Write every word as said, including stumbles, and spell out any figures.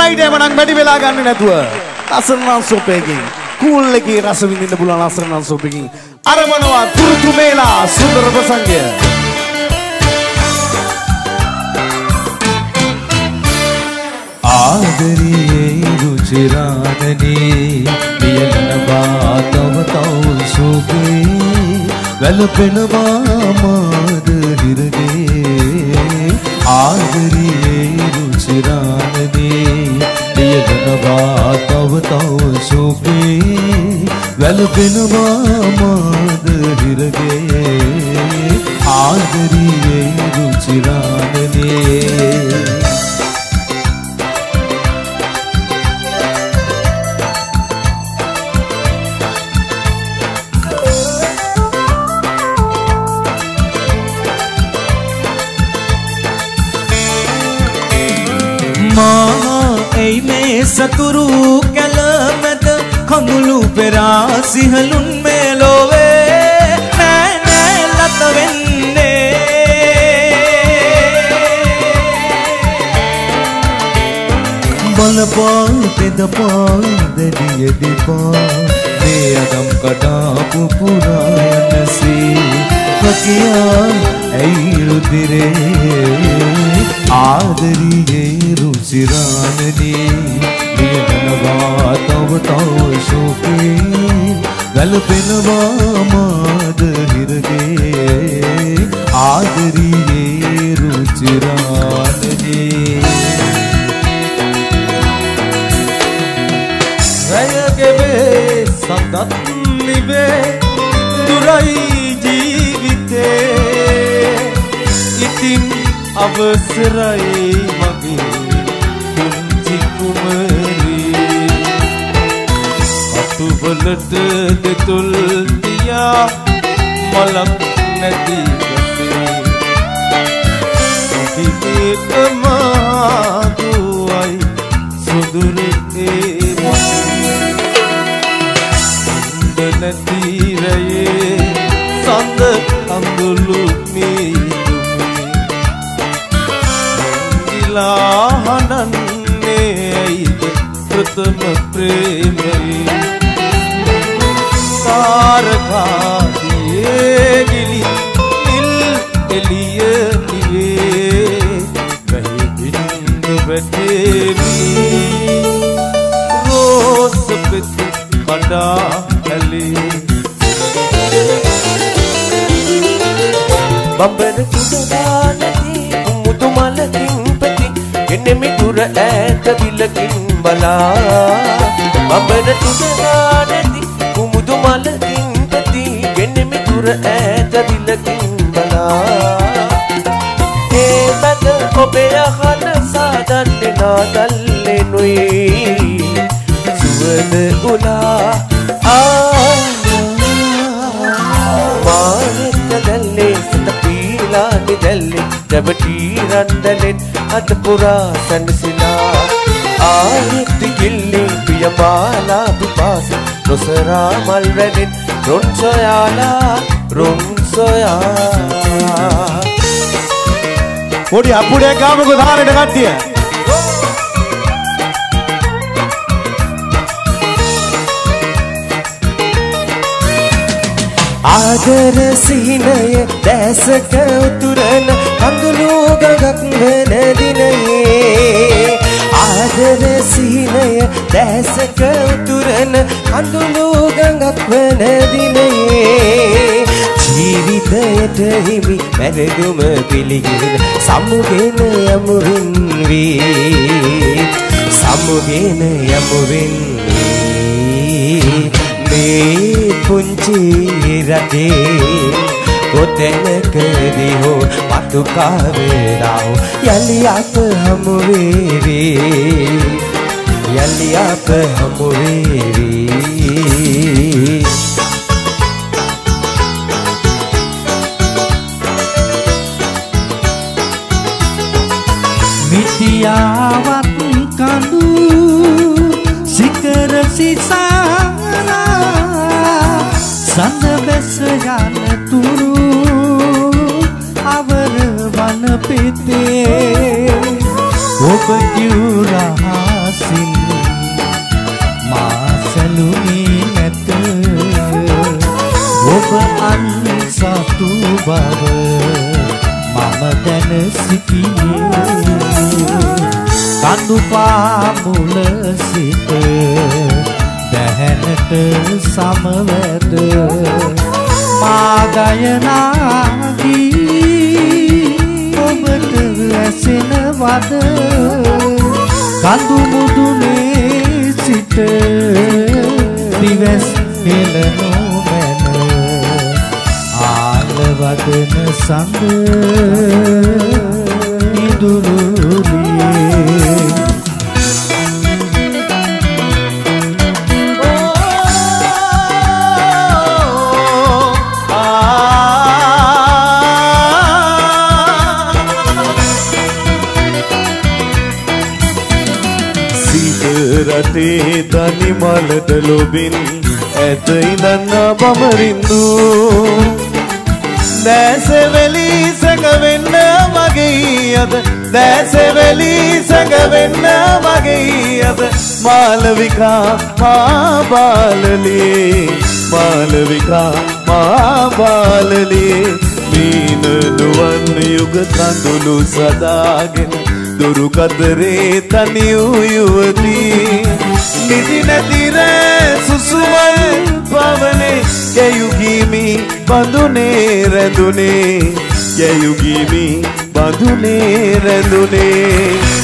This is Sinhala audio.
Friday menang badi වෙලා ගන්න නැතුව රසරණන් සෝපේකින් කූල් එකේ රස විඳින්න පුළුවන් රසරණන් සෝපේකින් අරමනවා තුරුතු මේලා සුන්දර ප්‍රසංගය ආදරියේ රුචිරානනේ පියලනවා තව තව සෝපේ වැළපෙනවා මාද හිරගේ ආදරියේ රුචිරානනේ පියලනවා තව තව සෝපේ වැළපෙනවා මාද හිරගේ ආදරියේ රුචිරානනේ ei me saturu kalamad khangulu pera sihalun me love na na latavenne balpa pedapa dediye dipa de adam kada pupurayana se pakiya ei rudire ආදරියේ රුචිරානනේ පියලනවා තව තව සෝපේ වැළපෙනවා මාද හිරගේ ආදරියේ රුචිරානනේ රයගෙවේ සඳත් නිවේ දුරයි ජීවිතේ ඉතින් අවසරයි මගේ කුංචි කුමරී අතුවලට දෙතුල් දියා මලක් නැති ගසේ සිටිත මාදුවයි සුදුරේ සඳ නැති රයේ සඳ අඳුළු මී लाहनन्ने ऐद प्रथम प्रेमरी तारका दिए गिली दिल एलिए दिए कहीं बिंद बैठे रोस पित कड़ा हली बंबर कुदरा नदी मुदु मलकिन එනෙමි දුර ඈත විලකින් බලා බබර තුදා නැති කුමුදු මලකින් පැති එනෙමි දුර ඈත විලකින් බලා ඒ මැද ඔබේ අහන සාදන්නේ නාදල්ලේ නොයි සුවඳ උලා ආ මානෙත් දැල්ලේ සිත පීලා නිදැල්ලේ දැවටි රන්දලෙන් අත පුරා සැනසෙලා ආයෙත් කිල්ලි පියපාලා පිපාස නොසරා මල් වැනෙන් රොන් සොයාලා රොන් සොයා පොඩි අපුඩයක් ගාමුකෝ දානෙට කට්ටිය ආදර සිහිනය දැසක උතුරන අඳුළු ගඟක් වෙන දිනයේ ආදර සිහිනය දැසක උතුරන අඳුළු ගඟක් වෙන දිනයේ ජීවිතයට හිමි මැරෙදුම පිළිගෙන සමුගෙන යමුරින් වී සමුගෙන යමුරින් මේ පුංචි රටේ කොතැනකදී හෝ පතුකා වේලාව යලි අප හමු වේවි යලි අප හමු වේවි මිත්‍යාවත් කඳු සිකර සිසානා සඳ බැස යන තුරු අවර වන පිතේ ඔබ කිව් රහස කඳු පාමුල සිට දැහැනට සමවැද මා ගයනාගී ඔබට ඇසෙනවද කඳු මුදුනේ සිට දිවස් හෙළනෝ මැන ආලවදන සඳ ඉදුරුලියේ රටේ තනි මලට ලොබින් ඇත ඉඳන්න බමරින්දු දැසෙවැලි සැඟවෙන්න මගේ අද දැසෙවැලි සැඟවෙන්න මගේ අද මාලවිකා මා බාලලේ මාලවිකා මා බාලලේ මීන නුවන් යුග කඳුළු සදාගෙන දුරු කතරේ තනි වූ යුවතී නිදි නැතිර සුසුමල් පවනේ යයුගීමි බඳුනේ රැඳුනේ යයුගීමි බඳුනේ රැඳුනේ